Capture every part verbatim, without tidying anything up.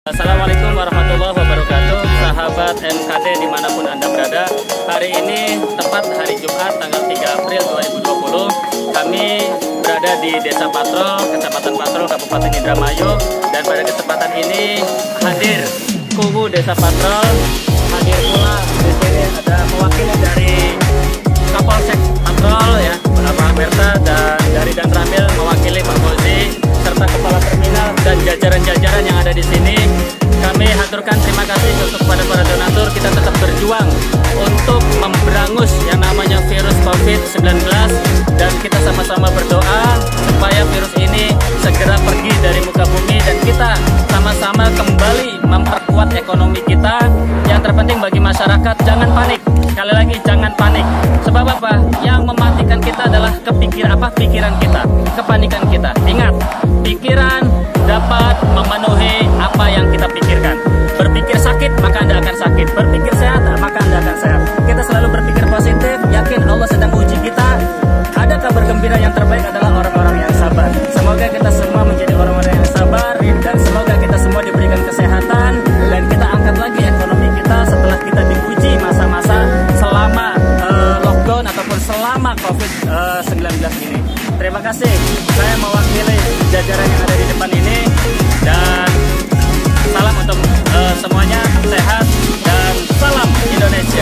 Assalamualaikum warahmatullahi wabarakatuh, sahabat M K D dimanapun Anda berada. Hari ini tepat hari Jumat tanggal tiga April dua ribu dua puluh. Kami berada di Desa Patrol, Kecamatan Patrol, Kabupaten Indramayu. Dan pada kesempatan ini hadir kubu Desa Patrol. Hadir pula di sini ada mewakili dari Kapolsek Patrol ya, Pak Berta, dan dari Dan Ramil mewakili Pak Fauzi, serta kepala terminal dan jajaran-jajaran yang ada di sini. Kami haturkan terima kasih untuk kepada para donatur. Kita tetap berjuang untuk memberangus yang namanya virus COVID sembilan belas, dan kita sama-sama berdoa supaya virus ini segera pergi dari muka bumi dan kita sama-sama kembali memperkuat ekonomi kita. Yang terpenting bagi masyarakat, jangan panik. Sekali lagi, jangan panik. Sebab apa? Yang mematikan kita adalah kepikir apa? Pikiran kita, kepanikan kita. Ingat, pikiran dapat memenuhi apa yang kita pikirkan. Berpikir sakit, maka Anda akan sakit. Berpikir sehat, maka Anda akan sehat. Kita selalu berpikir positif, yakin Allah sedang uji kita. Ada kabar gembira yang terbaik adalah orang-orang yang sabar. Semoga kita semua menjadi orang-orang yang sabar, dan semoga kita semua diberikan kesehatan, dan kita angkat lagi ekonomi kita setelah kita diuji masa-masa selama uh, lockdown ataupun selama COVID sembilan belas ini. Terima kasih. Saya mewakili jajaran yang ada di depan ini, dan salam untuk uh, semuanya, sehat dan salam Indonesia.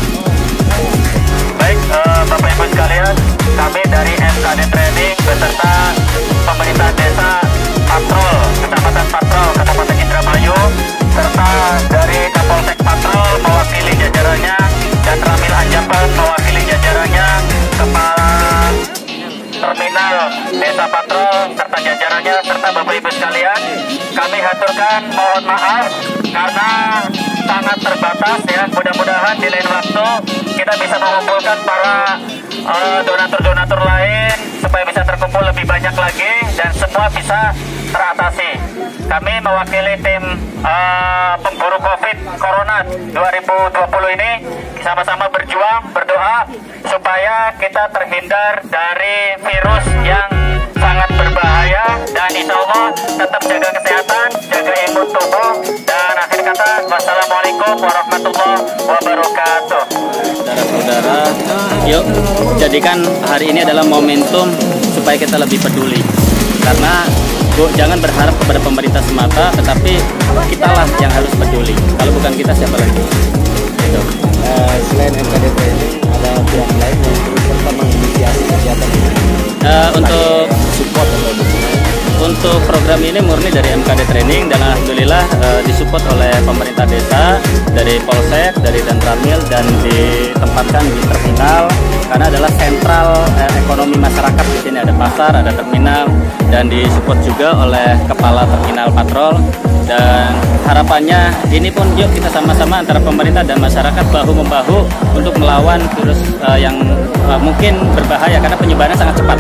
Baik, uh, Bapak Ibu sekalian, kami dari M K D Training beserta pemerintah desa Patrol, Kecamatan Patrol, Kabupaten Indramayu, serta dari Kapolsek Patrol mewakili jajarannya, dan Ramil Anjapan mewakili jajarannya, kepala terminal Desa Patrol serta jajarannya, serta Bapak Ibu sekalian, kami haturkan mohon maaf karena sangat terbatas ya. Mudah-mudahan di lain waktu kita bisa mengumpulkan para donatur-donatur uh, lain supaya bisa terkumpul lebih banyak lagi dan semua bisa teratasi. Kami mewakili tim uh, pemburu COVID Corona dua ribu dua puluh ini sama-sama berjuang, berdoa supaya kita terhindar dari virus yang sangat berbahaya, dan insya Allah tetap jaga kesehatan, jaga imun tubuh, dan akhir kata wassalamualaikum warahmatullahi wabarakatuh. Saudara-saudara, yuk jadikan hari ini adalah momentum supaya kita lebih peduli. Karena Bu, jangan berharap kepada pemerintah semata, tetapi kitalah yang harus peduli. Kalau bukan kita, siapa lagi? Gitu. Uh, selain M K D Training, ada pihak lain yang terus serta menginisiasi kegiatan ini. Uh, untuk support atau dukungan. Untuk program ini murni dari M K D Training, dan alhamdulillah uh, disupport oleh pemerintah desa, dari Polsek, dari Dan Ramil, dan ditempatkan di terminal karena adalah sentral uh, ekonomi masyarakat. Di sini ada pasar, ada terminal, dan disupport juga oleh kepala terminal Patrol. Dan harapannya ini pun yuk kita sama-sama antara pemerintah dan masyarakat bahu membahu untuk melawan virus uh, yang uh, mungkin berbahaya karena penyebarannya sangat cepat.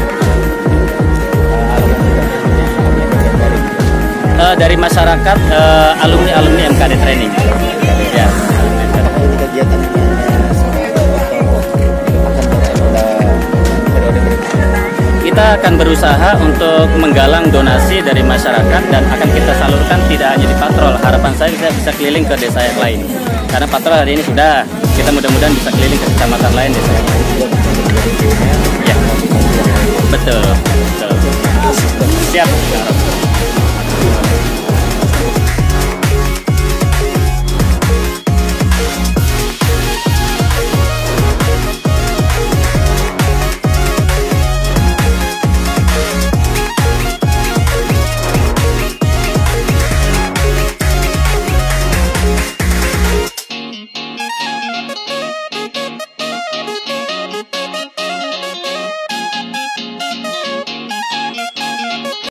Uh, dari masyarakat, uh, alumni-alumni M K D Training. Ya. Kegiatan ini kita akan berusaha untuk menggalang donasi dari masyarakat dan akan kita salurkan tidak hanya di Patrol. Harapan saya bisa bisa keliling ke desa yang lain. Karena Patrol hari ini sudah, kita mudah-mudahan bisa keliling ke kecamatan lain, desa yang lain. Ya. Betul. Betul. Siap.